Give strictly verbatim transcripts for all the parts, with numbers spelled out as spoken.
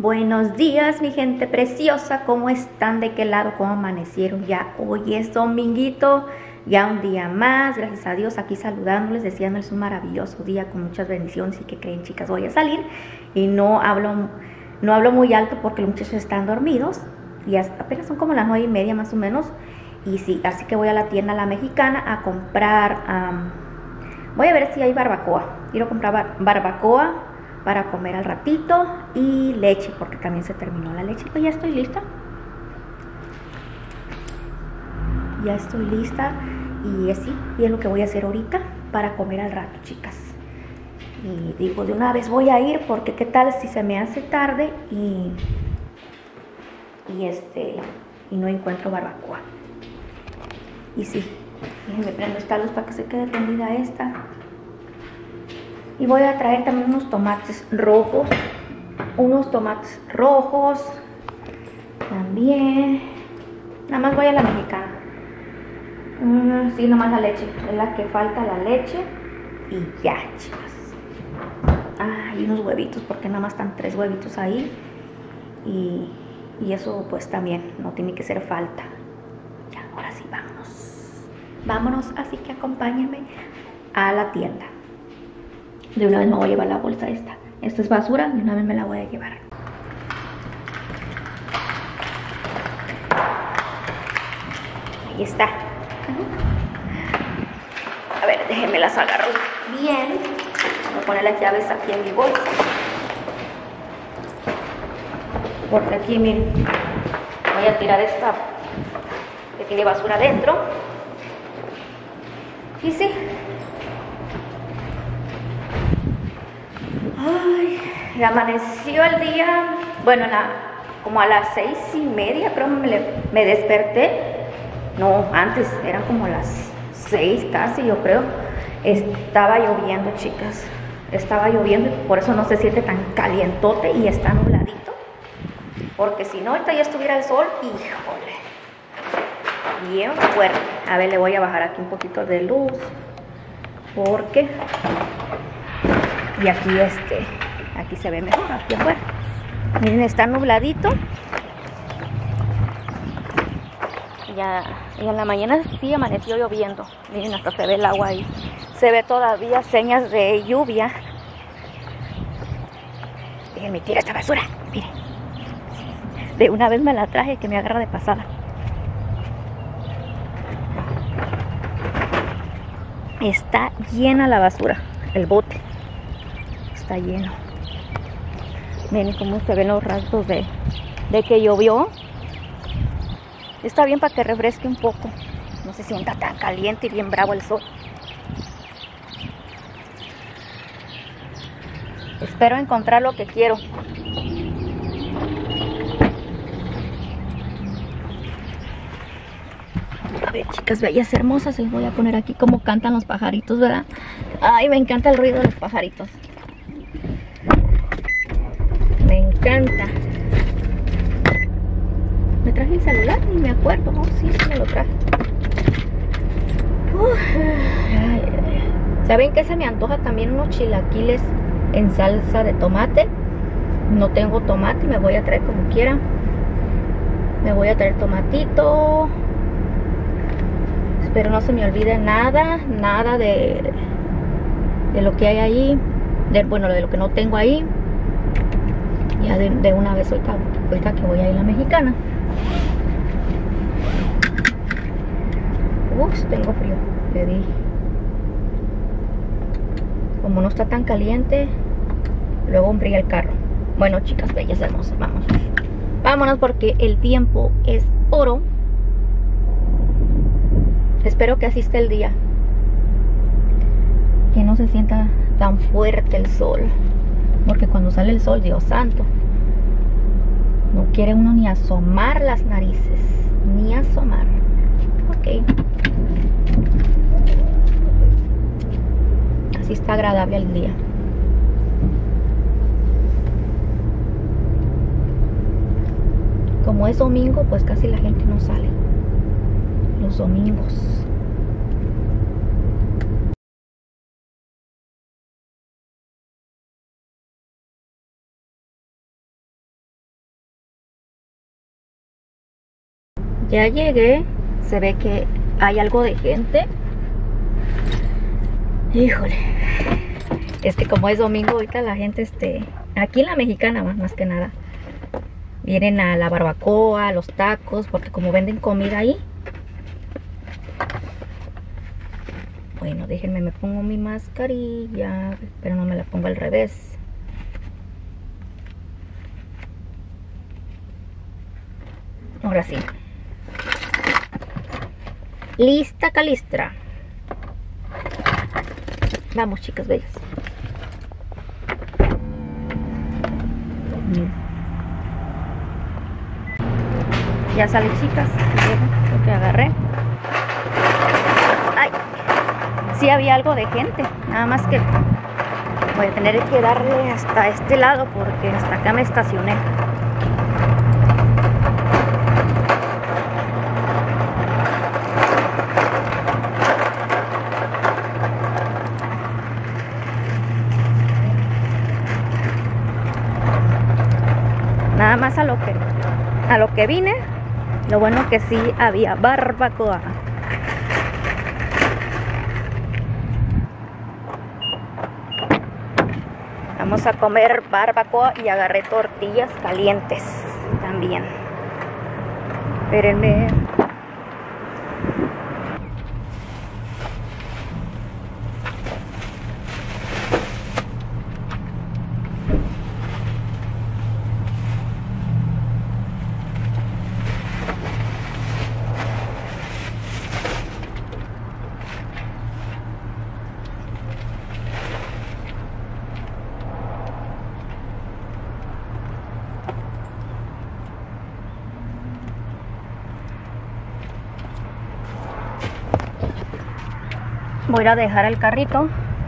Buenos días, mi gente preciosa, ¿cómo están? ¿De qué lado? ¿Cómo amanecieron? Ya hoy es dominguito, ya un día más, gracias a Dios, aquí saludándoles, deseándoles un maravilloso día con muchas bendiciones. Y que creen, chicas, voy a salir y no hablo, no hablo muy alto porque los muchachos están dormidos y apenas son como las nueve y media más o menos. Y sí, así que voy a la tienda La Mexicana a comprar, um, voy a ver si hay barbacoa, quiero comprar bar barbacoa para comer al ratito y leche, porque también se terminó la leche. Pues ya estoy lista. Ya estoy lista y es, sí, y es lo que voy a hacer ahorita para comer al rato, chicas. Y digo, de una vez voy a ir porque qué tal si se me hace tarde y, y, este, y no encuentro barbacoa. Y sí, déjenme prendo esta luz para que se quede prendida esta. Y voy a traer también unos tomates rojos. Unos tomates rojos. También. Nada más voy a La Mexicana. Mm, sí, nomás la leche. Es la que falta, la leche. Y ya, chicas. Ah, y unos huevitos, porque nada más están tres huevitos ahí. Y, y eso pues también no tiene que ser falta. Ya, ahora sí, vámonos. Vámonos, así que acompáñenme a la tienda. De una vez me voy a llevar la bolsa esta. Esta es basura, de una vez me la voy a llevar. Ahí está. A ver, déjenme las agarro bien. Voy a poner las llaves aquí en mi bolsa. Porque aquí, miren, voy a tirar esta que tiene basura adentro. Y sí. Ay, ya amaneció el día, bueno, la, como a las seis y media creo me, me desperté. No, antes, eran como las seis casi, yo creo. Estaba lloviendo, chicas. Estaba lloviendo y por eso no se siente tan calientote y está nubladito. Porque si no, ahorita ya estuviera el sol, híjole, bien fuerte. A ver, le voy a bajar aquí un poquito de luz. Porque... Y aquí este, aquí se ve mejor, aquí afuera. Miren, está nubladito. Ya, y en la mañana sí amaneció lloviendo. Miren, hasta se ve el agua ahí. Se ve todavía señas de lluvia. Déjenme tirar esta basura. Miren. De una vez me la traje que me agarra de pasada. Está llena la basura, el bote. Está lleno. Miren cómo se ven los rastros de, de que llovió. Está bien para que refresque un poco. No se sienta tan caliente y bien bravo el sol. Espero encontrar lo que quiero. A ver, chicas bellas hermosas, les voy a poner aquí cómo cantan los pajaritos, ¿verdad? Ay, me encanta el ruido de los pajaritos. Me encanta. ¿Me traje el celular? Ni me acuerdo. Oh, sí, sí me lo traje. Uf. Ay, ay. ¿Saben qué se me antoja? También unos chilaquiles en salsa de tomate. No tengo tomate, me voy a traer como quiera. Me voy a traer tomatito. Espero no se me olvide nada. Nada de, de lo que hay ahí. De, bueno, de lo que no tengo ahí. Ya de, de una vez ahorita, ahorita que voy a ir a La Mexicana. Uf, tengo frío, le di. Como no está tan caliente, luego enfría el carro. Bueno, chicas bellas hermosas, vamos. Vámonos porque el tiempo es oro. Espero que así esté el día. Que no se sienta tan fuerte el sol. Porque cuando sale el sol, Dios santo, no quiere uno ni asomar las narices. Ni asomar. Ok. Así está agradable el día. Como es domingo, pues casi la gente no sale los domingos. Ya llegué. Se ve que hay algo de gente. Híjole. Es que como es domingo, ahorita la gente, este, aquí en la Mexicana más, más que nada, vienen a la barbacoa, a los tacos, porque como venden comida ahí. Bueno, déjenme, me pongo mi mascarilla, pero no me la pongo al revés. Ahora sí. Lista, Calistra. Vamos, chicas bellas. Ya sale, chicas. Lo que agarré. Ay, sí había algo de gente. Nada más que voy a tener que darle hasta este lado porque hasta acá me estacioné. Nada más a lo que a lo que vine. Lo bueno que sí había barbacoa. Vamos a comer barbacoa y agarré tortillas calientes también. Espérenme. Voy a dejar el carrito.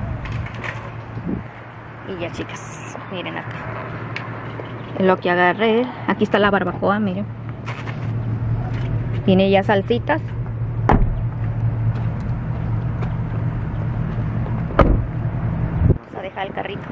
Y ya, chicas, miren acá. Lo que agarré. Aquí está la barbacoa, miren. Tiene ya salsitas. Vamos a dejar el carrito.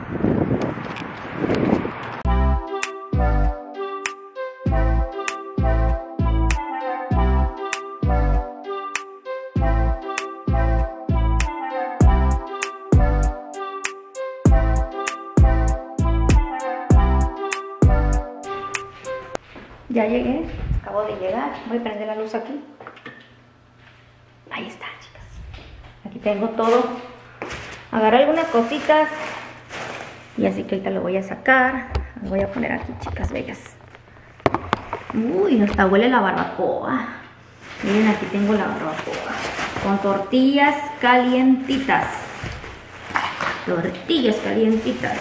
Ya llegué, acabo de llegar. Voy a prender la luz aquí. Ahí está, chicas. Aquí tengo todo. Agarré algunas cositas. Y así que ahorita lo voy a sacar. Lo voy a poner aquí, chicas bellas. Uy, hasta huele la barbacoa. Miren, aquí tengo la barbacoa. Con tortillas calientitas. Tortillas calientitas.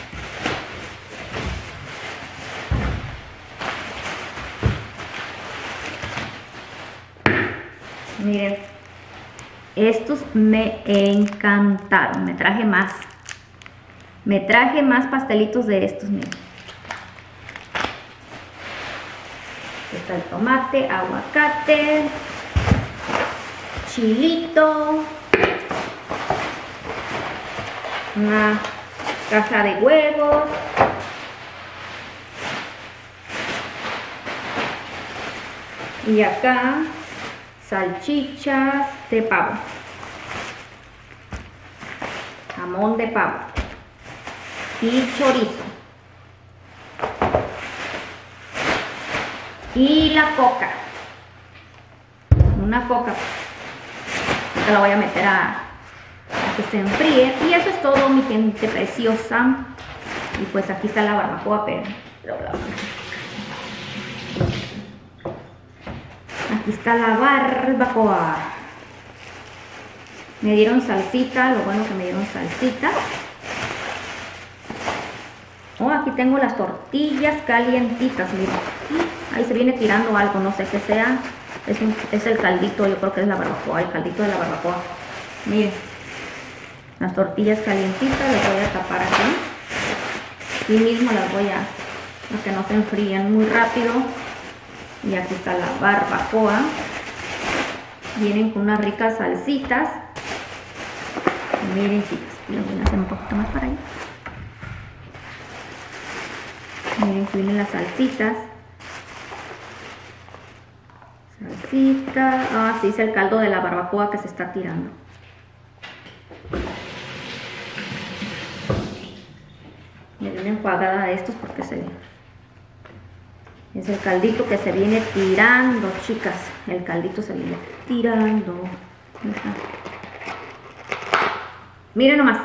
Miren, estos me encantaron. Me traje más. Me traje más pastelitos de estos, miren. Está el tomate, aguacate, chilito, una caja de huevos, y acá salchichas de pavo, jamón de pavo y chorizo y la coca, una coca que la voy a meter a, a que se enfríe. Y eso es todo, mi gente preciosa. Y pues aquí está la barbacoa, pero, pero la... Aquí está la barbacoa. Me dieron salsita, lo bueno que me dieron salsita. Oh, aquí tengo las tortillas calientitas, miren. Ahí se viene tirando algo, no sé qué sea. Es, un, es el caldito, yo creo que es la barbacoa, el caldito de la barbacoa. Miren, las tortillas calientitas, las voy a tapar aquí. Y mismo las voy a, para que no se enfríen muy rápido. Y aquí está la barbacoa. Vienen con unas ricas salsitas. Y miren, chicas, les voy a hacer un poquito más para allá. Miren que vienen las salsitas. salsita. Ah, sí, es el caldo de la barbacoa que se está tirando. Me dio una enjuagada de estos porque se... es el caldito que se viene tirando, chicas. El caldito se viene tirando. Miren nomás.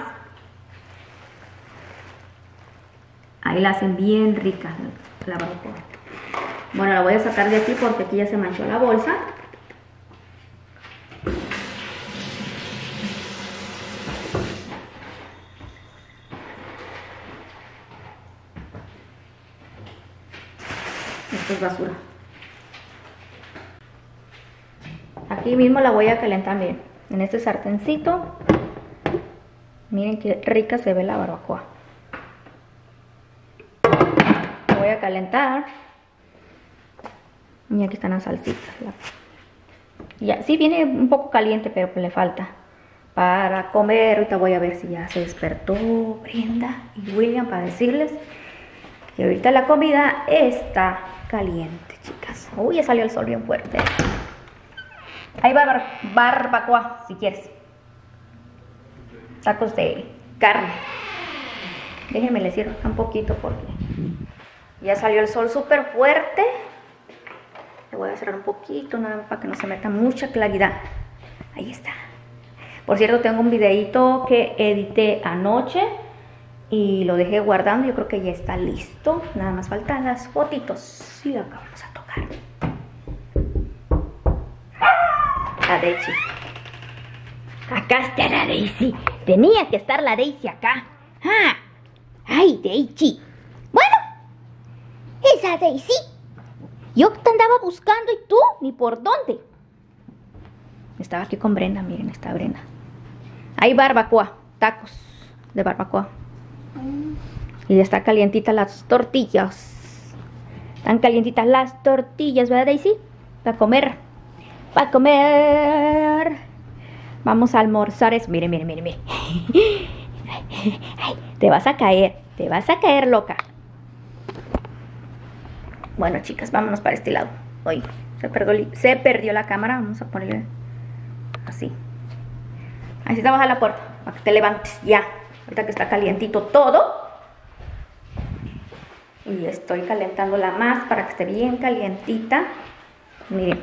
Ahí la hacen bien rica la barbacoa. Bueno, la voy a sacar de aquí porque aquí ya se manchó la bolsa. Esto es basura. Aquí mismo la voy a calentar, miren, en este sartencito. Miren qué rica se ve la barbacoa. La voy a calentar. Y aquí están las salsitas. Ya, sí viene un poco caliente, pero pues le falta para comer. Ahorita voy a ver si ya se despertó Brenda y William para decirles que ahorita la comida está caliente, chicas. Uy, ya salió el sol bien fuerte. Hay bar barbacoa, si quieres. Tacos de carne. Déjenme les sirvo un poquito porque ya salió el sol súper fuerte. Le voy a cerrar un poquito nada más para que no se meta mucha claridad. Ahí está. Por cierto, tengo un videito que edité anoche y lo dejé guardando. Yo creo que ya está listo. Nada más faltan las fotitos. Y acá vamos a tocar. La Daisy. Acá está la Daisy. Tenía que estar la Daisy acá. ¡Ah! ¡Ay, Daisy! Bueno, esa Daisy. Yo te andaba buscando y tú, ni por dónde. Estaba aquí con Brenda, miren, está Brenda. Hay barbacoa, tacos de barbacoa. Y ya está calientita las tortillas. Están calientitas las tortillas, ¿verdad, Daisy? Para comer. Para comer. Vamos a almorzar eso. Miren, miren, miren, miren. Ay, te vas a caer, te vas a caer, loca. Bueno, chicas, vámonos para este lado. Uy, se perdió, se perdió la cámara. Vamos a ponerle así. Así te baja la puerta para que te levantes ya. Ahorita que está calientito todo. Y estoy calentándola más para que esté bien calientita. Miren.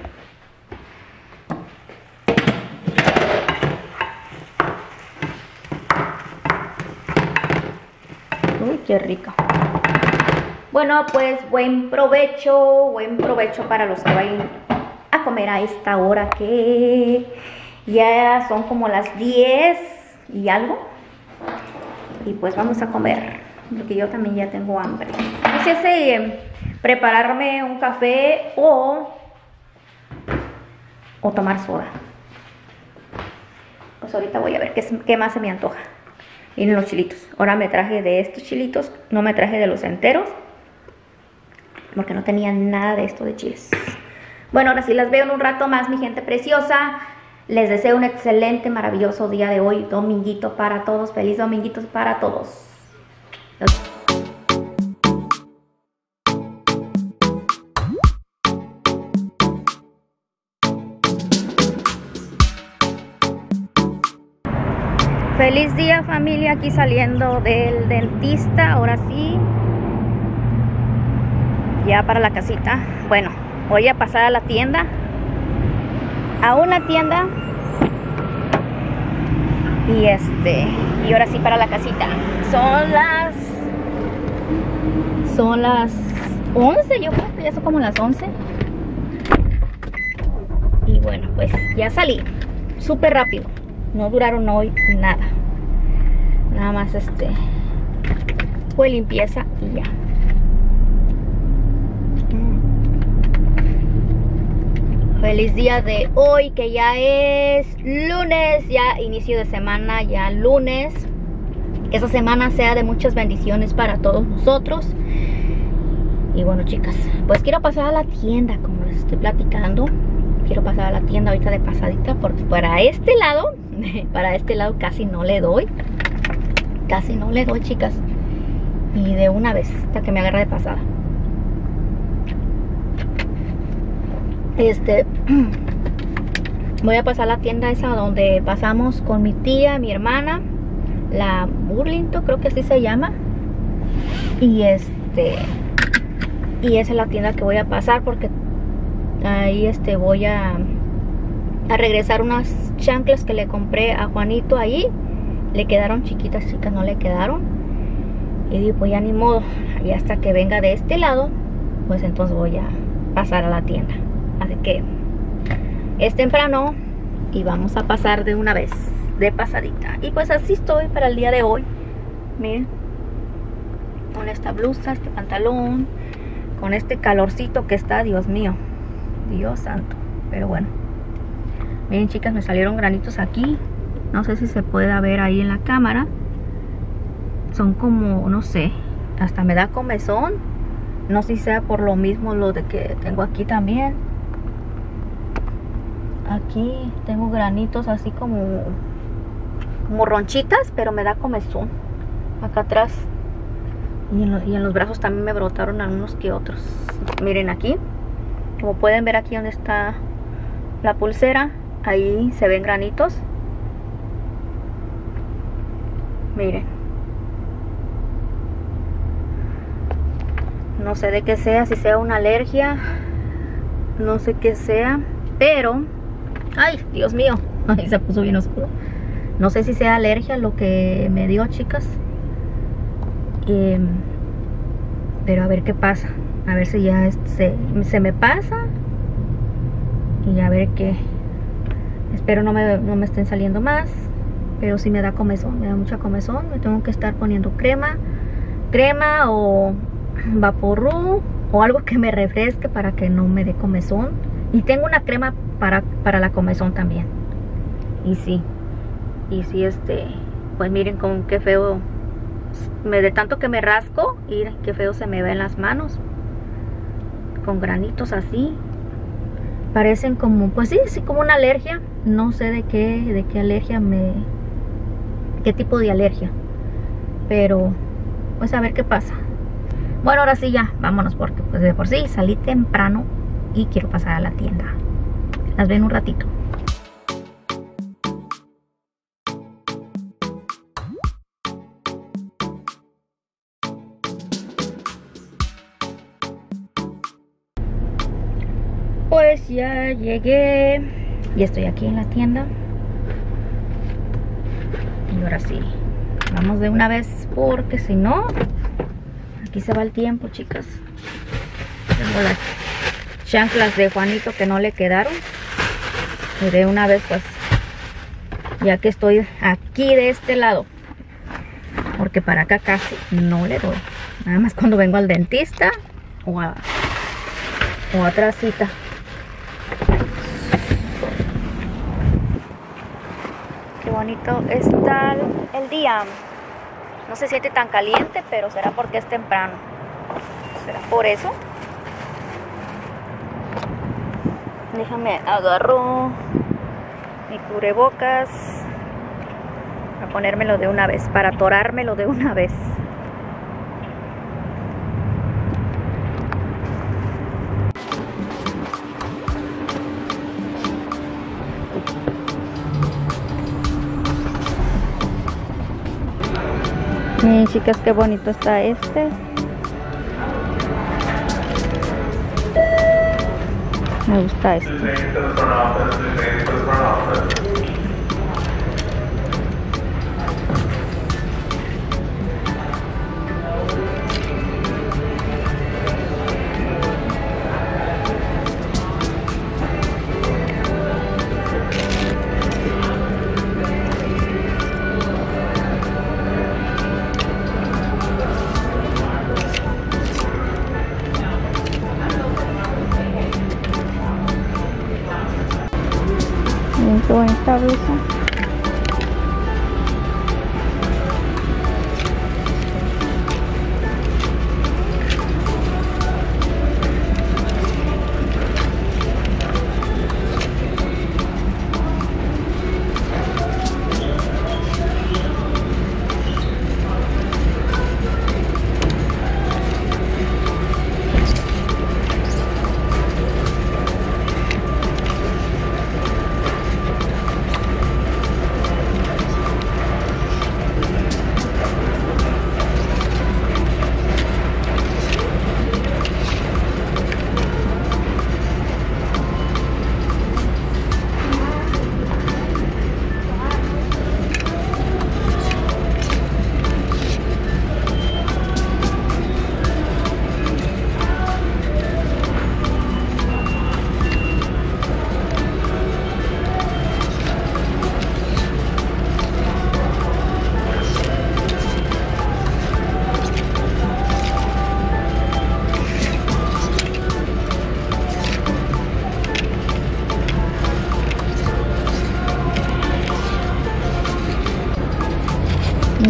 Uy, qué rica. Bueno, pues buen provecho, buen provecho para los que vayan a comer a esta hora que ya son como las diez y algo. Y pues vamos a comer, porque yo también ya tengo hambre. No sé si eh, prepararme un café o, o tomar soda. Pues ahorita voy a ver qué, qué más se me antoja. Miren los chilitos. Ahora me traje de estos chilitos, no me traje de los enteros. Porque no tenía nada de esto de chiles. Bueno, ahora sí las veo en un rato más, mi gente preciosa. Les deseo un excelente, maravilloso día de hoy. Dominguito para todos. Feliz dominguitos para todos. Feliz día, familia. Aquí saliendo del dentista. Ahora sí. Ya para la casita. Bueno, voy a pasar a la tienda. A una tienda. Y este. Y ahora sí para la casita. Son las. Son las once. Yo creo que ya son como las once. Y bueno, pues ya salí. Súper rápido. No duraron hoy nada. Nada más este. Fue limpieza y ya. Feliz día de hoy, que ya es lunes, ya inicio de semana, ya lunes. Que esa semana sea de muchas bendiciones para todos nosotros. Y bueno, chicas, pues quiero pasar a la tienda, como les estoy platicando. Quiero pasar a la tienda ahorita de pasadita, porque para este lado, para este lado casi no le doy. Casi no le doy, chicas. Y de una vez, hasta que me agarre de pasada. Este, voy a pasar a la tienda esa donde pasamos con mi tía, mi hermana, la Burlington, creo que así se llama. Y este, y esa es la tienda que voy a pasar porque ahí este voy a, a regresar unas chanclas que le compré a Juanito ahí. Le quedaron chiquitas, chicas, no le quedaron. Y digo, pues ya ni modo. Y hasta que venga de este lado, pues entonces voy a pasar a la tienda. Así que es temprano y vamos a pasar de una vez, de pasadita. Y pues así estoy para el día de hoy. Miren, con esta blusa, este pantalón, con este calorcito que está, Dios mío, Dios santo. Pero bueno, miren, chicas, me salieron granitos aquí. No sé si se pueda ver ahí en la cámara. Son como, no sé, hasta me da comezón. No sé si sea por lo mismo lo de que tengo aquí también. Aquí tengo granitos así como como ronchitas, pero me da comezón acá atrás. Y en, lo, y en los brazos también me brotaron algunos que otros. Miren aquí, como pueden ver aquí donde está la pulsera, ahí se ven granitos. Miren, no sé de qué sea, si sea una alergia, no sé qué sea, pero ay, Dios mío, ay, se puso bien oscuro. No sé si sea alergia lo que me dio, chicas. Eh, pero a ver qué pasa. A ver si ya se, se me pasa. Y a ver qué. Espero no me, no me estén saliendo más. Pero sí me da comezón, me da mucha comezón. Me tengo que estar poniendo crema. Crema o Vaporub o algo que me refresque para que no me dé comezón. Y tengo una crema para, para la comezón también. Y sí. Y sí, este, pues miren con qué feo, me, de tanto que me rasco, y qué feo se me ve en las manos, con granitos así, parecen como, pues sí, sí, como una alergia, no sé de qué, de qué alergia me, qué tipo de alergia, pero, pues a ver qué pasa. Bueno, ahora sí ya, vámonos, porque pues de por sí salí temprano y quiero pasar a la tienda. Las ven un ratito. Pues ya llegué y estoy aquí en la tienda. Y ahora sí, vamos de una vez porque si no, aquí se va el tiempo, chicas. Tengo las chanclas de Juanito que no le quedaron. Y de una vez pues, ya que estoy aquí de este lado, porque para acá casi no le doy. Nada más cuando vengo al dentista o a, o a otra cita. Qué bonito está el día. No se siente tan caliente, pero será porque es temprano. ¿Será por eso? Déjame agarro mi cubrebocas a ponérmelo de una vez, para atorármelo de una vez. Miren, chicas, qué bonito está este. Me gusta este. Qué bonita blusa.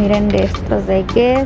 Miren de estos de Guess.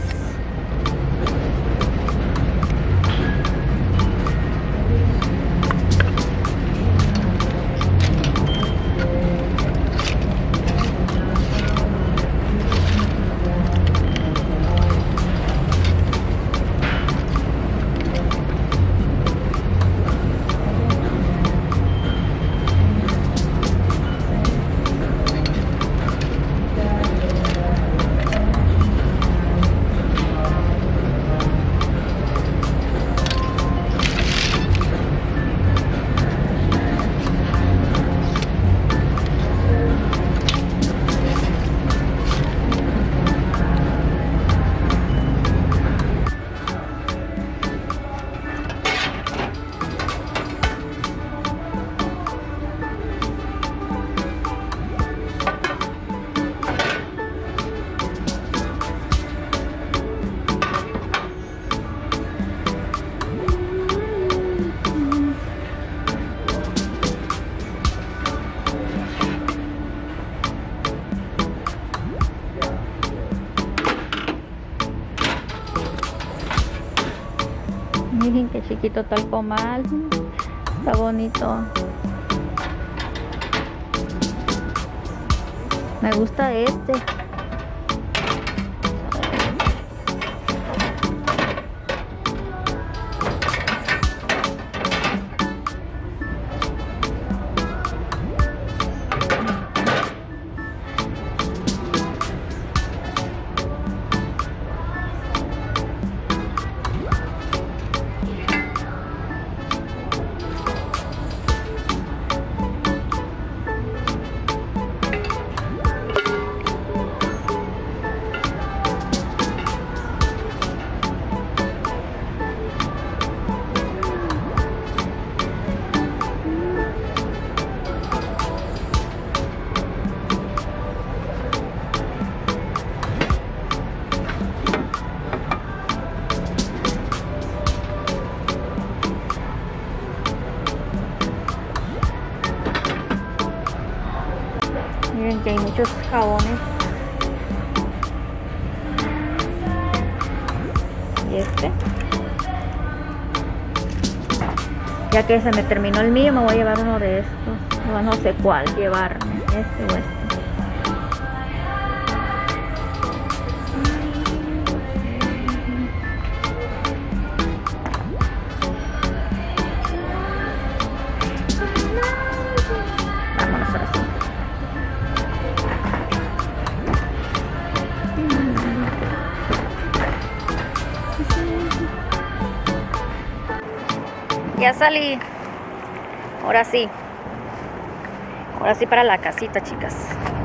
Miren qué chiquito está el comal. Está bonito. Me gusta este. Miren que hay muchos jabones. Y este. Ya que se me terminó el mío, me voy a llevar uno de estos. No, no sé cuál llevarme, este o este. Vámonos ahora sí. Ya salí. Ahora sí. Ahora sí para la casita, chicas.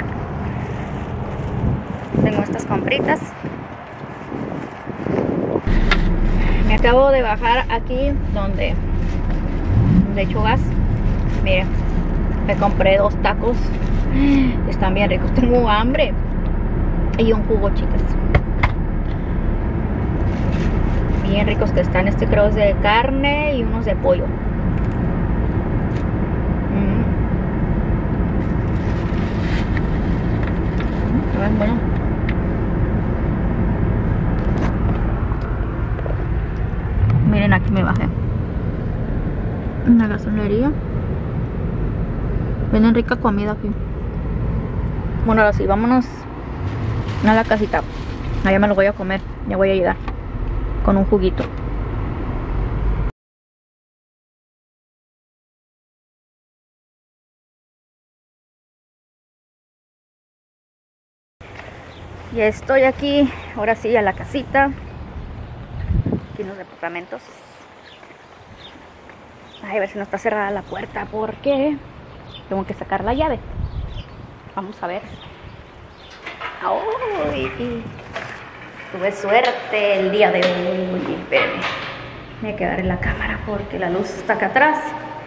Tengo estas compritas. Me acabo de bajar aquí donde de hecho gas. Miren, me compré dos tacos. Están bien ricos. Tengo hambre. Y un jugo, chicas. Bien ricos que están. Este creo es de carne y unos de pollo. Mm. Mm, bueno. Miren, aquí me bajé. Una gasolinería. Venden rica comida aquí. Bueno, ahora sí, vámonos a la casita. Allá me lo voy a comer. Ya voy a llegar con un juguito. Ya estoy aquí, ahora sí, a la casita. Aquí en los departamentos. Ay, a ver si no está cerrada la puerta, porque tengo que sacar la llave. Vamos a ver. ¡Ay! Tuve suerte el día de hoy. Espérenme. Me voy a quedar en la cámara porque la luz está acá atrás.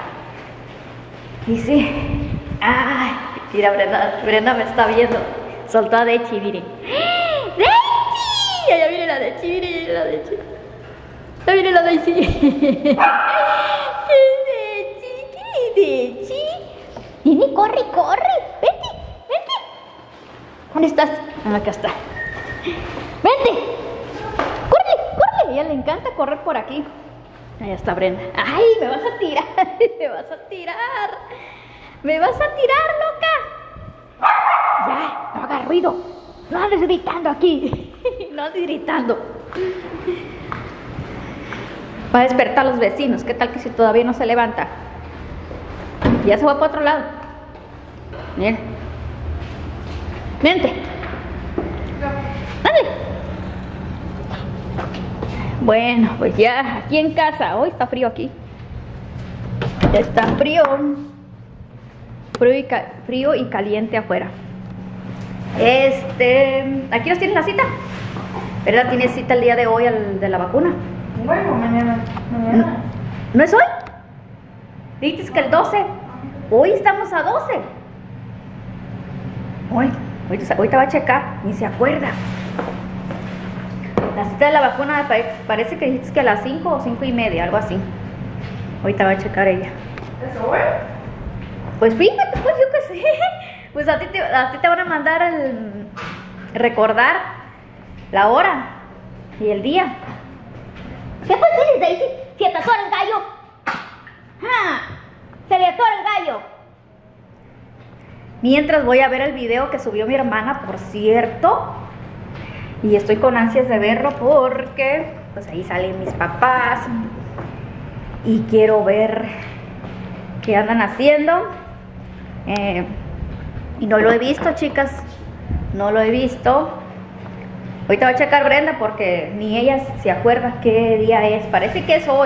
Y sí. ¡Ay! Mira, Brenda, Brenda me está viendo. Soltó a Dechi, miren. ¡Dechi! Allá viene la Dechi, miren la Dechi. Allá viene la Dechi. ¿Qué Dechi? ¿Qué Dechi? Vini, corre, corre. Vete, vete. ¿Dónde estás? Ah, acá está. ¡Vente! ¡Córrele, córrele! A ella le encanta correr por aquí. Allá está Brenda. ¡Ay, me vas a tirar! ¡Me vas a tirar! ¡Me vas a tirar, loca! Ya, no hagas ruido. No andes gritando aquí. No andes gritando. Va a despertar a los vecinos. ¿Qué tal que si todavía no se levanta? Ya se va para otro lado. Bien. Vente. Ande. Bueno, pues ya aquí en casa. Hoy está frío aquí. Está frío. Frío y, frío y caliente afuera. Este, ¿aquí nos tienes la cita? ¿Verdad? ¿Tienes cita el día de hoy al, de la vacuna? Bueno, mañana. mañana. ¿No, ¿no es hoy? Dices que el doce. Hoy estamos a doce. Hoy, ahorita, ahorita va a checar, ni se acuerda. La cita de la vacuna parece que dices que a las cinco o cinco y media, algo así. Ahorita va a checar ella. ¿Eso, güey? Pues fíjate, pues yo qué sé. Pues a ti te, a ti te van a mandar el recordar la hora y el día. ¿Qué pues dices, Daisy? ¿Se te atora el gallo? ¡Ja! ¡Se le atora el gallo! Mientras voy a ver el video que subió mi hermana, por cierto. Y estoy con ansias de verlo porque pues ahí salen mis papás. Y quiero ver qué andan haciendo. Eh, y no lo he visto, chicas. No lo he visto. Ahorita va a checar Brenda porque ni ella se acuerda qué día es. Parece que es hoy.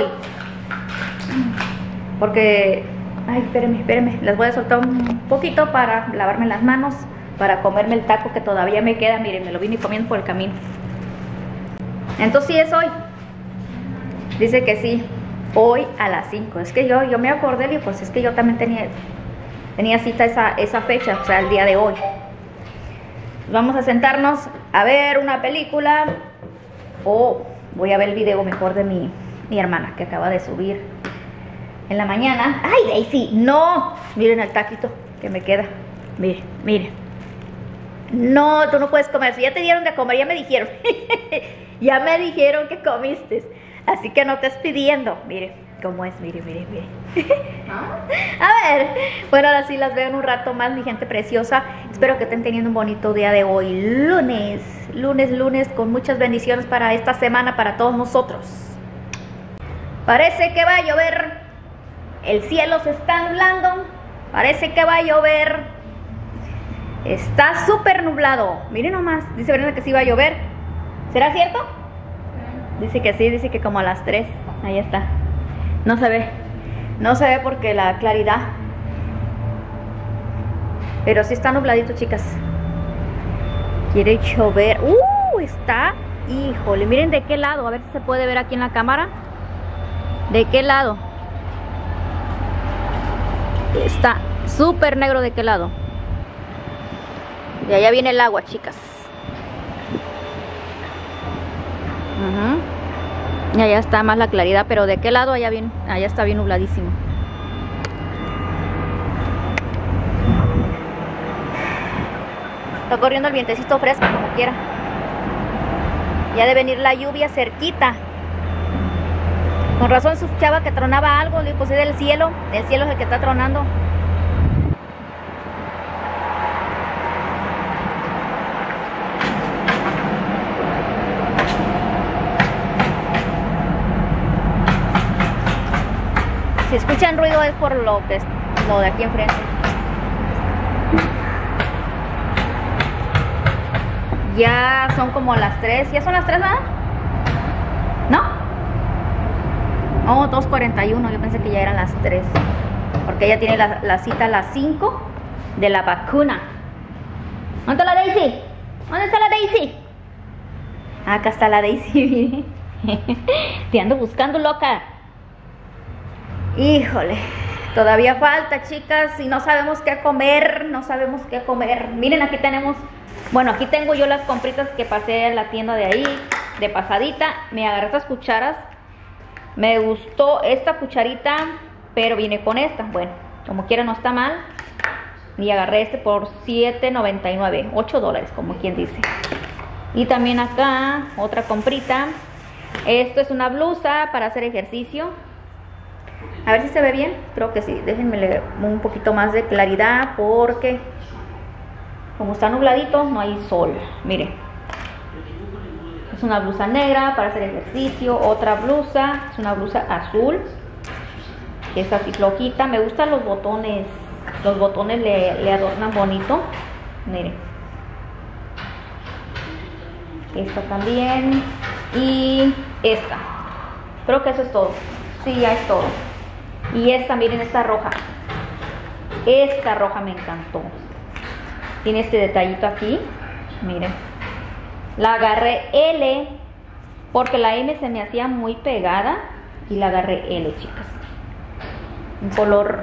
Porque... Ay, espérenme, espérenme. Les voy a soltar un poquito para lavarme las manos, para comerme el taco que todavía me queda. Miren, me lo vine comiendo por el camino. Entonces sí es hoy. Dice que sí. Hoy a las cinco. Es que yo, yo me acordé y pues es que yo también tenía, tenía cita esa, esa fecha, o sea, el día de hoy. Vamos a sentarnos a ver una película o voy a ver el video mejor de mi, mi hermana que acaba de subir en la mañana. ¡Ay, Daisy! ¡No! Miren el taquito que me queda. Miren, miren. No, tú no puedes comer. Si ya te dieron de comer, ya me dijeron. Ya me dijeron que comiste. Así que no te estés pidiendo. Miren cómo es, miren, miren, miren. A ver, bueno, ahora sí las veo en un rato más, mi gente preciosa. Espero que estén teniendo un bonito día de hoy, lunes, lunes, lunes, con muchas bendiciones para esta semana, para todos nosotros. Parece que va a llover. El cielo se está nublando. Parece que va a llover. Está súper nublado. Miren nomás, dice Brenda que sí va a llover. ¿Será cierto? Dice que sí, dice que como a las tres. Ahí está. No se ve. No se ve porque la claridad. Pero sí está nubladito, chicas. Quiere llover. ¡Uh! Está. Híjole, miren de qué lado. A ver si se puede ver aquí en la cámara. ¿De qué lado? Está súper negro de qué lado. Y allá viene el agua, chicas. Uh-huh. Y allá está más la claridad, pero de qué lado allá bien, allá está bien nubladísimo. Está corriendo el vientecito fresco como quiera. Ya de venir la lluvia cerquita. Con razón se escuchaba que tronaba algo, le puse del cielo. El cielo es el que está tronando. Si escuchan ruido es por lo que es lo de aquí enfrente. Ya son como las tres. ¿Ya son las tres, verdad? ¿No? Oh, dos cuarenta y uno. Yo pensé que ya eran las tres. Porque ella tiene la, la cita a las cinco de la vacuna. ¿Dónde está la Daisy? ¿Dónde está la Daisy? Acá está la Daisy. Te ando buscando, loca. Híjole, todavía falta, chicas, y no sabemos qué comer, no sabemos qué comer. Miren, aquí tenemos, bueno, aquí tengo yo las compritas que pasé en la tienda de ahí, de pasadita. Me agarré estas cucharas, me gustó esta cucharita, pero viene con esta. Bueno, como quiera no está mal. Y agarré este por siete noventa y nueve, ocho dólares, como quien dice. Y también acá, otra comprita. Esto es una blusa para hacer ejercicio. A ver si se ve bien. Creo que sí. Déjenme leer un poquito más de claridad porque como está nubladito, no hay sol. Miren. Es una blusa negra para hacer ejercicio. Otra blusa, es una blusa azul. Que es así flojita. Me gustan los botones. Los botones le, le adornan bonito. Miren. Esta también. Y esta. Creo que eso es todo. Sí, ya es todo. Y esta, miren esta roja. Esta roja me encantó. Tiene este detallito aquí. Miren. La agarré L porque la M se me hacía muy pegada. Y la agarré L, chicas. Un color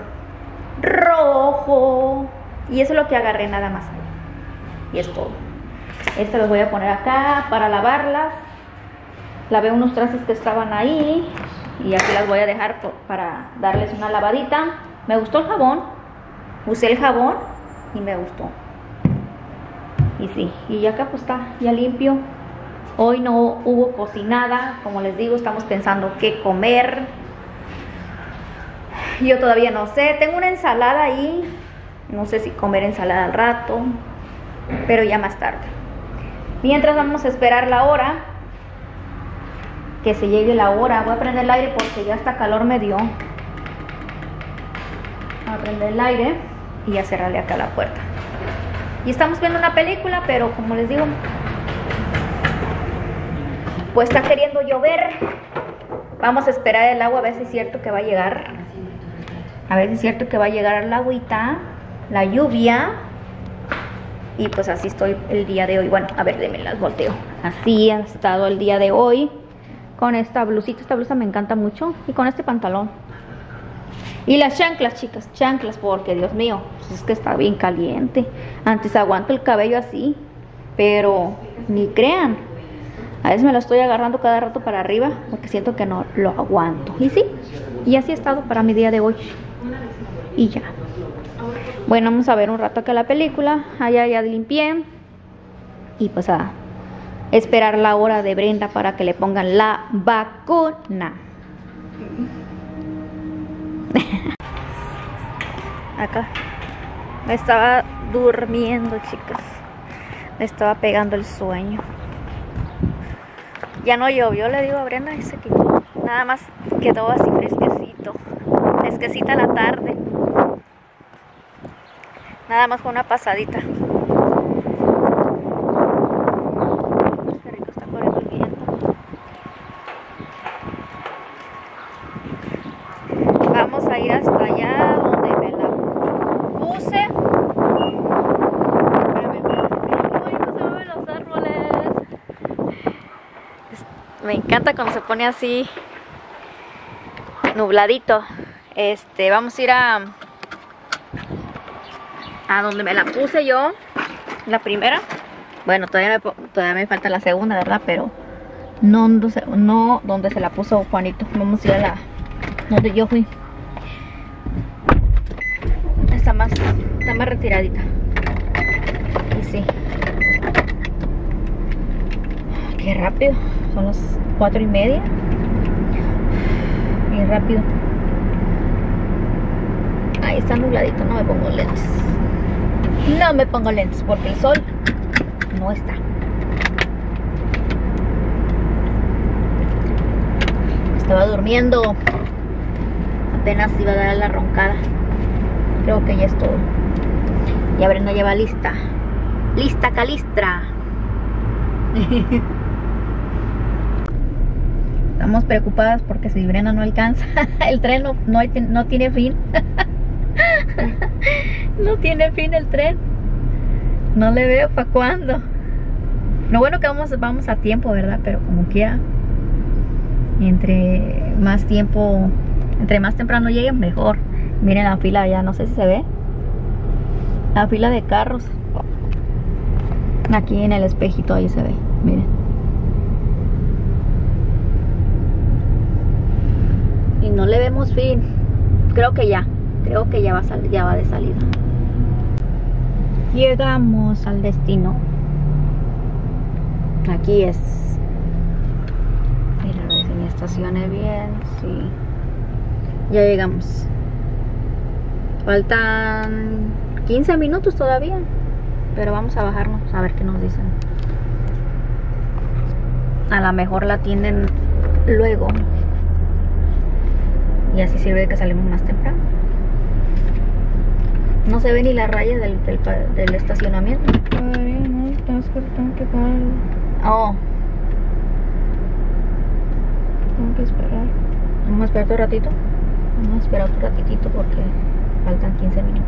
rojo. Y eso es lo que agarré nada más. Y es todo. Estas las voy a poner acá para lavarlas. Lavé unos trastes que estaban ahí. Y aquí las voy a dejar para darles una lavadita. Me gustó el jabón. Usé el jabón y me gustó. Y sí, y acá pues está ya limpio. Hoy no hubo cocinada. Como les digo, estamos pensando qué comer. Yo todavía no sé. Tengo una ensalada ahí. No sé si comer ensalada al rato. Pero ya más tarde. Mientras vamos a esperar la hora. Que se llegue la hora. Voy a prender el aire porque ya hasta calor me dio. Voy a prender el aire y a cerrarle acá la puerta. Y estamos viendo una película, pero como les digo, pues está queriendo llover. Vamos a esperar el agua a ver si es cierto que va a llegar. A ver si es cierto que va a llegar la agüita, la lluvia. Y pues así estoy el día de hoy. Bueno, a ver, déjenme las volteo. Así ha estado el día de hoy. Con esta blusita, esta blusa me encanta mucho. Y con este pantalón. Y las chanclas, chicas, chanclas, porque Dios mío, pues es que está bien caliente. Antes aguanto el cabello así, pero ni crean. A veces me lo estoy agarrando cada rato para arriba, porque siento que no lo aguanto. Y sí, y así ha estado para mi día de hoy. Y ya. Bueno, vamos a ver un rato acá la película. Allá ya limpié. Y pues a esperar la hora de Brenda para que le pongan la vacuna. Acá me estaba durmiendo, chicas. Me estaba pegando el sueño. Ya no llovió, le digo a Brenda, y se quitó. Nada más quedó así fresquecito. Fresquecita la tarde. Nada más con una pasadita. Qué rico está corriendo el viento. Vamos a ir hasta allá donde me la puse. Ay, no se mueven los árboles. Me encanta cuando se pone así nubladito. Este, vamos a ir a a donde me la puse yo, la primera. Bueno, todavía me, todavía me falta la segunda, ¿verdad? Pero no, no donde se la puso Juanito. Vamos a ir a la donde yo fui. Está más, está más retiradita. Y sí. Qué rápido. Son las cuatro y media. Bien rápido. Ahí está nubladito. No me pongo lentes. No me pongo lentes porque el sol no está. Estaba durmiendo. Apenas iba a dar la roncada. Creo que ya es todo. Ya Brenda lleva lista. Lista Calistra. Estamos preocupadas porque si Brenda no alcanza. El tren no, no, no tiene fin. No tiene fin el tren. No le veo para cuándo. Lo bueno que vamos, vamos a tiempo, ¿verdad? Pero como quiera, entre más tiempo, entre más temprano llegue, mejor. Miren la fila allá, no sé si se ve. La fila de carros. Aquí en el espejito ahí se ve. Miren. Y no le vemos fin. Creo que ya. Creo que ya va, sal, ya va de salida. Llegamos al destino. Aquí es. Mira, a ver si me estacioné bien. Sí. Ya llegamos. Faltan quince minutos todavía. Pero vamos a bajarnos a ver qué nos dicen. A lo mejor la atienden luego. Y así sirve de que salimos más temprano. No se ve ni la raya del, del, del estacionamiento. Todavía no, tenemos que, tengo que pagar. Oh. Tengo que esperar. Vamos a esperar otro ratito. Vamos a esperar otro ratitito porque faltan quince minutos.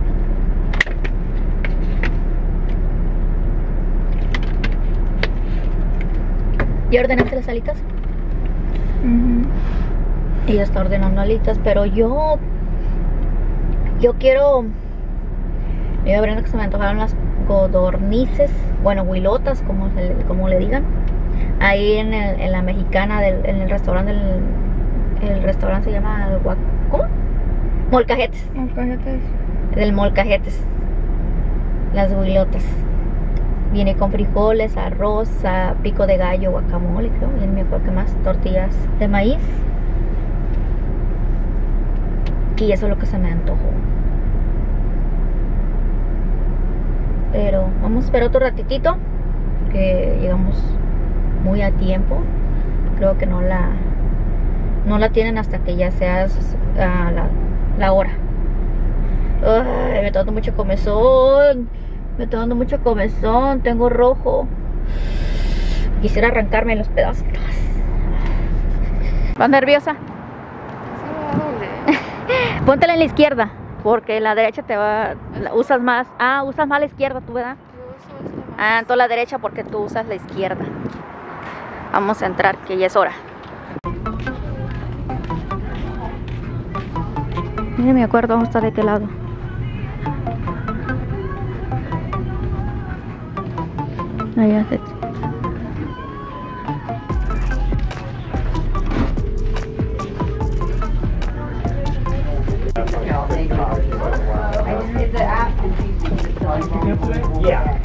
¿Ya ordenaste las alitas? Uh-huh. Ella está ordenando alitas, pero yo yo quiero yo Brenda que se me antojaron las codornices, bueno, huilotas, como, se, como le digan, ahí en, el, en la mexicana, del, en el restaurante del, el restaurante se llama ¿cómo? Molcajetes. Molcajetes. Del Molcajetes. Las huilotas. Viene con frijoles, arroz, pico de gallo, guacamole, creo, y no me acuerdo qué más, tortillas de maíz. Y eso es lo que se me antojó. Pero vamos a esperar otro ratitito, que llegamos muy a tiempo. Creo que no la no la tienen hasta que ya sea uh, la, la hora. Ay, me está dando mucho comezón. Me está dando mucho comezón. Tengo rojo. Quisiera arrancarme los pedazos. ¿Vas nerviosa? Póntela en la izquierda, porque la derecha te va, la usas más. Ah, usas más la izquierda tú, ¿verdad? Ah, entonces la derecha porque tú usas la izquierda. Vamos a entrar, que ya es hora. Mire, me acuerdo, vamos a estar de qué lado. Allá se... Yeah.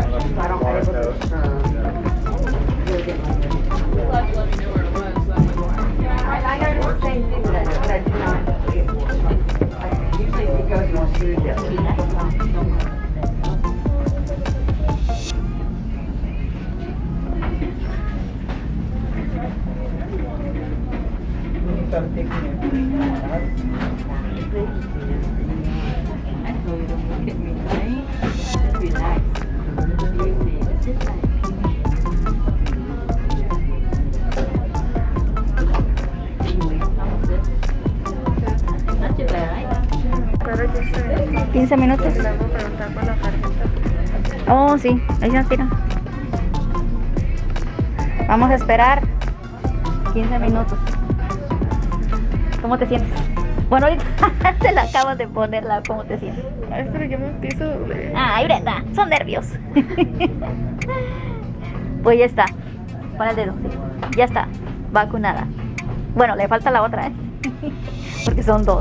quince minutos. Oh, sí, ahí se tira. Vamos a esperar quince minutos. ¿Cómo te sientes? Bueno, ahorita te la acabas de ponerla. ¿Cómo te sientes? Ay, pero yo me empiezo a doler. Ay, Brenda, son nervios. Pues ya está. Pon el dedo, sí. Ya está, vacunada. Bueno, le falta la otra, ¿eh? Porque son dos.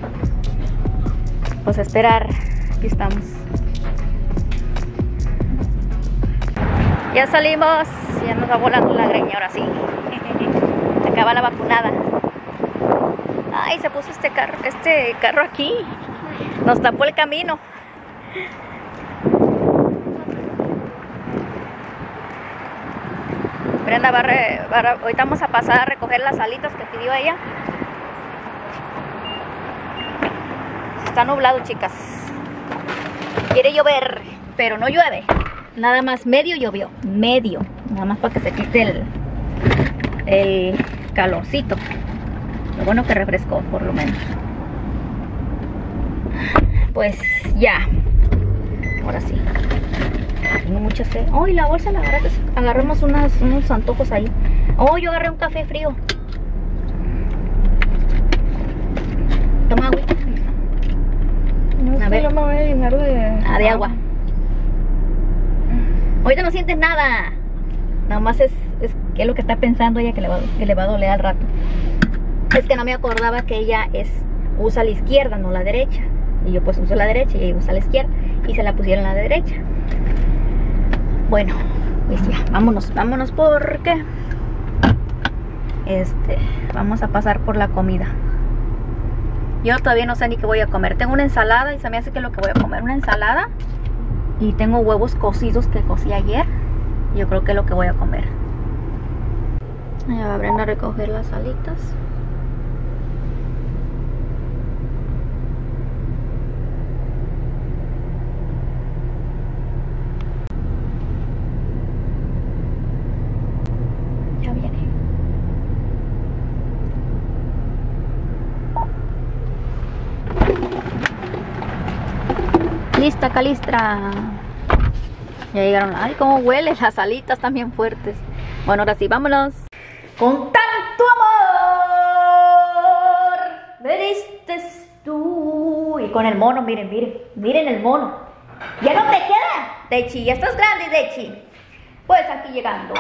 Pues a esperar. Aquí estamos. Ya salimos. Ya nos va volando la greña ahora sí. Acaba la vacunada. Ay, se puso este carro, este carro aquí. Nos tapó el camino. Brenda va a, re, va a ahorita vamos a pasar a recoger las alitas que pidió ella. Está nublado, chicas. Quiere llover, pero no llueve. Nada más medio llovió. Medio. Nada más para que se quite el, el calorcito. Lo bueno que refrescó, por lo menos. Pues ya. Ahora sí. Tengo mucha sed. Oh, y la bolsa la agarraste. Agarramos unas, unos antojos ahí. Oh, yo agarré un café frío. Toma agua. No sé, A ver. yo me voy a llenar de... Ah, de agua. Ahorita no sientes nada. Nada más es, es que es lo que está pensando ella que le, va, que le va a doler al rato. Es que no me acordaba que ella es usa la izquierda, no la derecha. Y yo pues uso la derecha y ella usa la izquierda. Y se la pusieron la derecha. Bueno, Pues ya, vámonos, vámonos porque este, vamos a pasar por la comida. Yo todavía no sé ni qué voy a comer. Tengo una ensalada y se me hace que es lo que voy a comer, una ensalada. Y tengo huevos cocidos que cocí ayer. Yo creo que es lo que voy a comer. Ya va Brenda a recoger las alitas. Ya viene. Lista, Calistra. Ya llegaron. Ay, cómo huele. Las alitas también fuertes. Bueno, ahora sí, vámonos. Con tanto amor me diste tú. Y con el mono, miren, miren. Miren el mono. Ya no te queda, Dechi. Ya estás grande, Dechi. Pues aquí llegando.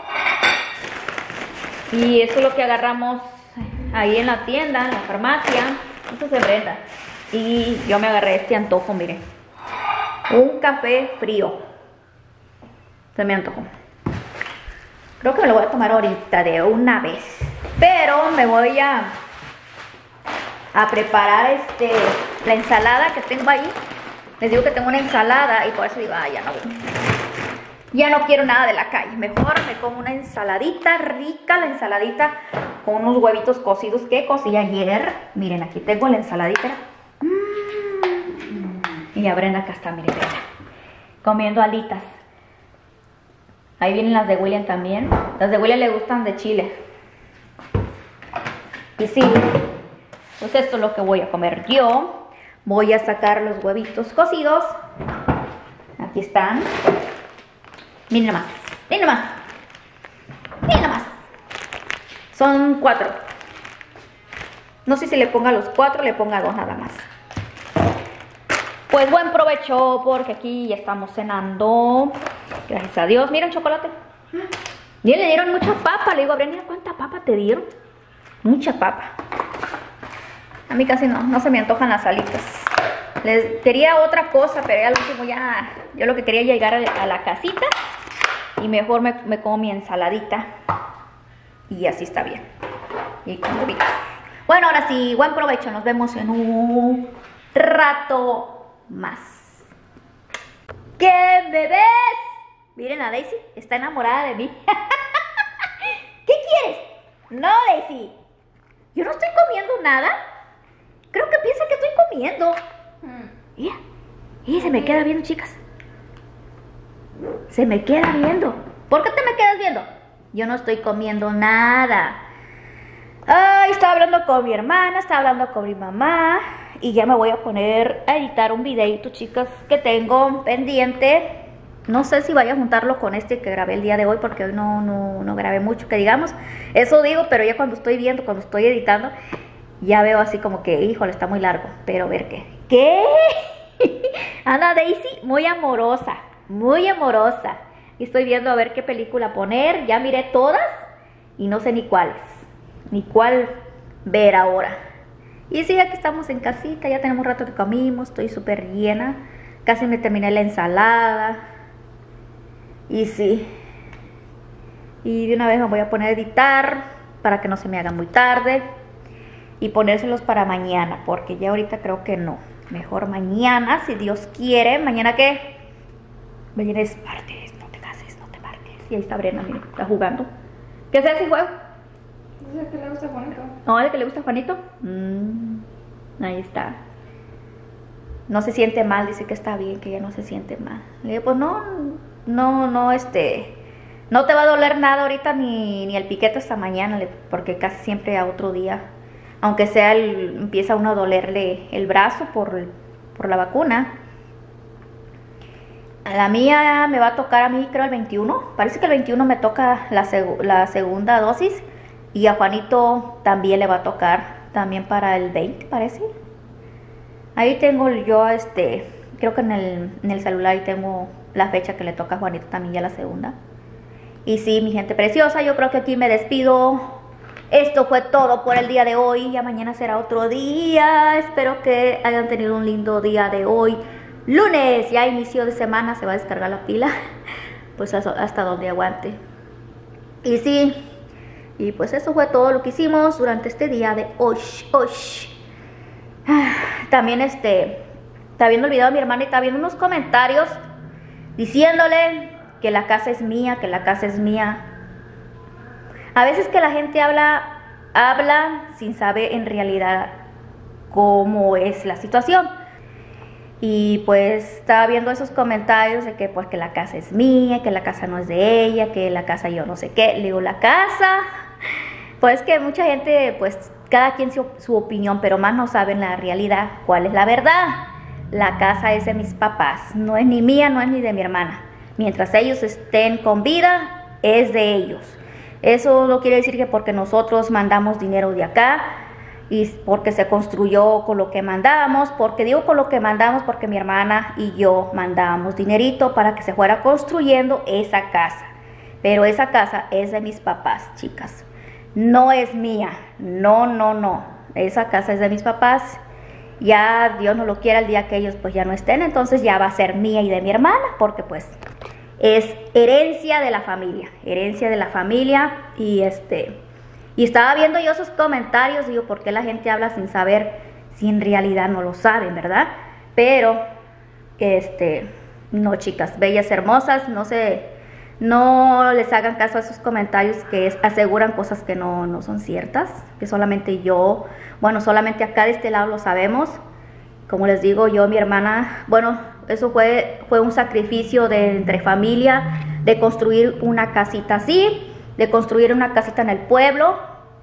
Y eso es lo que agarramos ahí en la tienda, en la farmacia. Esto se Brenda. Y yo me agarré este antojo, miren. Un café frío. Se me antojó. Creo que me lo voy a tomar ahorita de una vez. Pero me voy a a preparar este la ensalada que tengo ahí. Les digo que tengo una ensalada y por eso digo, ah, ya no ya no quiero nada de la calle. Mejor me como una ensaladita rica, la ensaladita con unos huevitos cocidos que cocí ayer. Miren, aquí tengo la ensaladita. Mm. Y a Brenda acá está, miren, miren, comiendo alitas. Ahí vienen las de William también. Las de William le gustan de chile. Y sí, pues esto es lo que voy a comer yo. Voy a sacar los huevitos cocidos. Aquí están. Miren nomás, miren nomás. Miren nomás. Son cuatro. No sé si le ponga los cuatro, le ponga dos nada más. Pues buen provecho porque aquí ya estamos cenando. Gracias a Dios. Miren, chocolate. Y le dieron mucha papa. Le digo a Brenda, ¿cuánta papa te dieron? Mucha papa. A mí casi no, no se me antojan las alitas. Les quería otra cosa, pero ya al último ya, yo lo que quería llegar a, a la casita y mejor me, me como mi ensaladita y así está bien. Y con huevitos. Bueno, ahora sí, buen provecho. Nos vemos en un rato más. ¿Qué bebés? Miren a Daisy, está enamorada de mí. ¿Qué quieres? No, Daisy. Yo no estoy comiendo nada. Creo que piensa que estoy comiendo. Mira, y se me queda viendo, chicas. Se me queda viendo. ¿Por qué te me quedas viendo? Yo no estoy comiendo nada. Ay, estaba hablando con mi hermana, estaba hablando con mi mamá. Y ya me voy a poner a editar un videito, chicas, que tengo pendiente. No sé si vaya a juntarlo con este que grabé el día de hoy, porque hoy no, no, no grabé mucho, que digamos. Eso digo, pero ya cuando estoy viendo, cuando estoy editando, ya veo así como que, híjole, está muy largo. Pero a ver qué. ¿Qué? Anda Daisy muy amorosa, muy amorosa. Y estoy viendo a ver qué película poner. Ya miré todas y no sé ni cuáles, ni cuál ver ahora. Y sí, aquí estamos en casita, ya tenemos un rato que comimos, estoy súper llena. Casi me terminé la ensalada. Y sí. Y de una vez me voy a poner a editar para que no se me haga muy tarde. Y ponérselos para mañana, porque ya ahorita creo que no. Mejor mañana, si Dios quiere. ¿Mañana qué? Mañana es martes, no te cases, no te marques. Y ahí está Brenda, mira, está jugando. ¿Qué hace ese juego? Dice que le gusta a Juanito. ¿No es el que le gusta a Juanito? Mm, ahí está. No se siente mal, dice que está bien, que ya no se siente mal. Le digo, pues no, no, no, este... No te va a doler nada ahorita ni, ni el piquete hasta mañana, porque casi siempre a otro día... Aunque sea, el, empieza uno a dolerle el brazo por, por la vacuna. A la mía me va a tocar a mí, creo, el veintiuno. Parece que el veintiuno me toca la, seg la segunda dosis. Y a Juanito también le va a tocar, también para el veinte, parece. Ahí tengo yo, este, creo que en el, en el celular ahí tengo la fecha que le toca a Juanito también ya la segunda. Y sí, mi gente preciosa, yo creo que aquí me despido. Esto fue todo por el día de hoy. Ya mañana será otro día. Espero que hayan tenido un lindo día de hoy. Lunes, ya inicio de semana. Se va a descargar la pila. pues hasta donde aguante. Y sí, y pues eso fue todo lo que hicimos durante este día de hoy. hoy. También este, está viendo el video de mi hermana y está viendo unos comentarios diciéndole que la casa es mía, que la casa es mía. A veces que la gente habla, habla sin saber en realidad cómo es la situación. Y pues estaba viendo esos comentarios de que porque la casa es mía, que la casa no es de ella, que la casa yo no sé qué. Le digo, la casa, pues que mucha gente, pues cada quien su, su opinión, pero más no saben la realidad, cuál es la verdad. La casa es de mis papás, no es ni mía, no es ni de mi hermana. Mientras ellos estén con vida, es de ellos. Eso no quiere decir que porque nosotros mandamos dinero de acá y porque se construyó con lo que mandamos, porque digo con lo que mandamos porque mi hermana y yo mandábamos dinerito para que se fuera construyendo esa casa. Pero esa casa es de mis papás, chicas. No es mía, no, no, no. Esa casa es de mis papás. Ya Dios no lo quiera, el día que ellos pues ya no estén, entonces ya va a ser mía y de mi hermana, porque pues es herencia de la familia, herencia de la familia. Y este y estaba viendo yo esos comentarios, digo, ¿por qué la gente habla sin saber si en realidad no lo saben, verdad? Pero este no, chicas, bellas, hermosas, no se no les hagan caso a esos comentarios que es, aseguran cosas que no, no son ciertas, que solamente yo, bueno, solamente acá de este lado lo sabemos. Como les digo, yo, mi hermana, bueno, eso fue, fue un sacrificio de entre familia, de construir una casita así, de construir una casita en el pueblo.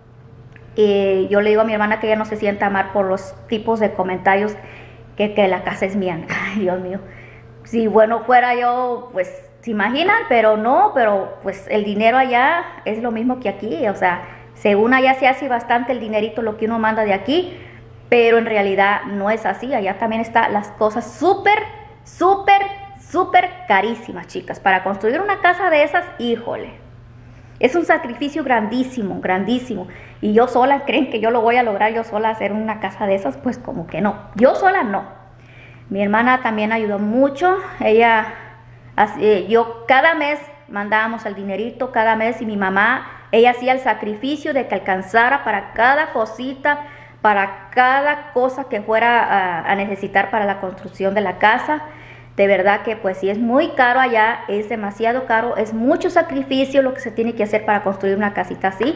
Y yo le digo a mi hermana que ella no se sienta mal por los tipos de comentarios que, que la casa es mía. Ay, Dios mío. Si bueno fuera yo, pues se imaginan, pero no, pero pues el dinero allá es lo mismo que aquí. O sea, según allá se hace bastante el dinerito lo que uno manda de aquí, pero en realidad no es así. Allá también están las cosas súper, súper, súper carísimas, chicas. Para construir una casa de esas, híjole, es un sacrificio grandísimo, grandísimo. Y yo sola, ¿creen que yo lo voy a lograr yo sola hacer una casa de esas? Pues como que no, yo sola no. Mi hermana también ayudó mucho. Ella, así, yo cada mes mandábamos el dinerito, cada mes, y mi mamá, ella hacía el sacrificio de que alcanzara para cada cosita, para cada cosa que fuera a, a necesitar para la construcción de la casa. De verdad que pues sí es muy caro allá, es demasiado caro, es mucho sacrificio lo que se tiene que hacer para construir una casita así.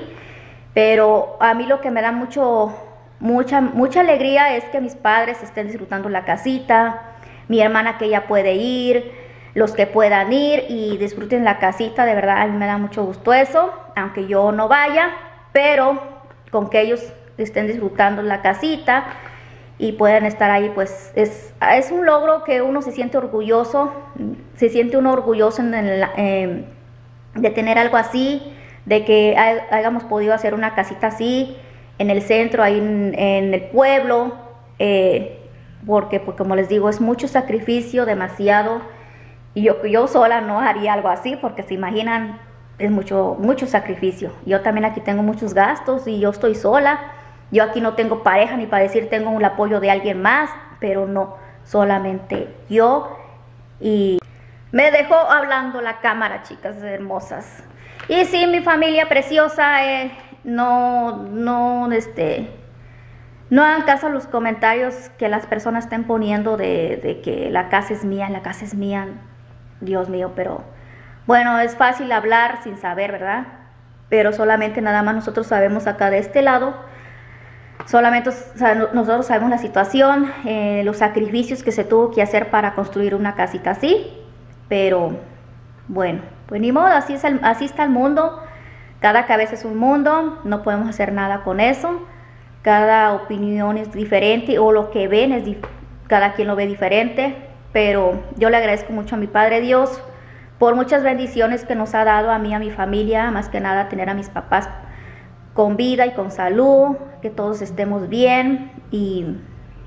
Pero a mí lo que me da mucho, mucha, mucha alegría es que mis padres estén disfrutando la casita, mi hermana que ella puede ir, los que puedan ir y disfruten la casita. De verdad a mí me da mucho gusto eso, aunque yo no vaya, pero con que ellos estén disfrutando la casita y puedan estar ahí, pues es, es un logro que uno se siente orgulloso, se siente uno orgulloso en el, eh, de tener algo así, de que hay, hayamos podido hacer una casita así en el centro, ahí en, en el pueblo, eh, porque pues como les digo, es mucho sacrificio, demasiado, y yo, yo sola no haría algo así, porque se imaginan, es mucho, mucho sacrificio. Yo también aquí tengo muchos gastos y yo estoy sola. Yo aquí no tengo pareja ni para decir tengo el apoyo de alguien más, pero no, solamente yo. Y me dejó hablando la cámara, chicas hermosas. Y sí, mi familia preciosa, eh, no, no, este, no hagan caso a los comentarios que las personas estén poniendo de, de que la casa es mía, la casa es mía. Dios mío, pero bueno, es fácil hablar sin saber, ¿verdad? Pero solamente nada más nosotros sabemos acá de este lado. Solamente, o sea, nosotros sabemos la situación, eh, los sacrificios que se tuvo que hacer para construir una casita así. Pero bueno, pues ni modo, así, es el, así está el mundo. Cada cabeza es un mundo, no podemos hacer nada con eso. Cada opinión es diferente, o lo que ven es cada quien lo ve diferente. Pero yo le agradezco mucho a mi Padre Dios por muchas bendiciones que nos ha dado a mí y a mi familia, más que nada tener a mis papás con vida y con salud, que todos estemos bien, y,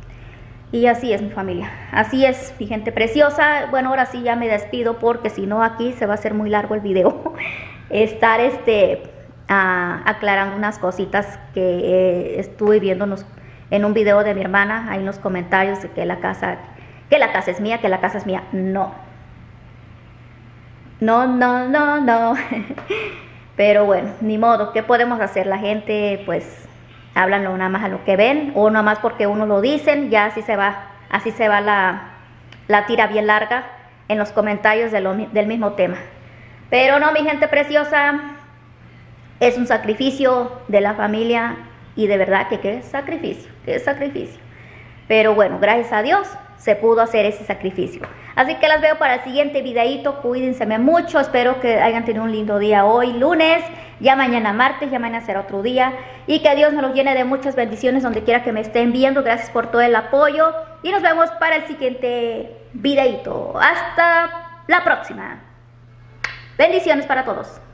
y así es mi familia, así es mi gente preciosa. Bueno, ahora sí ya me despido, porque si no aquí se va a hacer muy largo el video. Estar este, a, aclarando unas cositas que eh, estuve viéndonos en un video de mi hermana, ahí en los comentarios, de que la casa, que la casa es mía, que la casa es mía. No. No, no, no, no. Pero bueno, ni modo, ¿qué podemos hacer? La gente pues hablan lo- nada más a lo que ven, o nada más porque uno lo dicen, ya así se va, así se va la, la tira bien larga en los comentarios de lo mi- del mismo tema. Pero no, mi gente preciosa, es un sacrificio de la familia y de verdad que qué sacrificio, qué sacrificio. Pero bueno, gracias a Dios se pudo hacer ese sacrificio. Así que las veo para el siguiente videito. Cuídense mucho. Espero que hayan tenido un lindo día hoy, lunes. Ya mañana martes, ya mañana será otro día. Y que Dios me los llene de muchas bendiciones donde quiera que me estén viendo. Gracias por todo el apoyo. Y nos vemos para el siguiente videito. Hasta la próxima. Bendiciones para todos.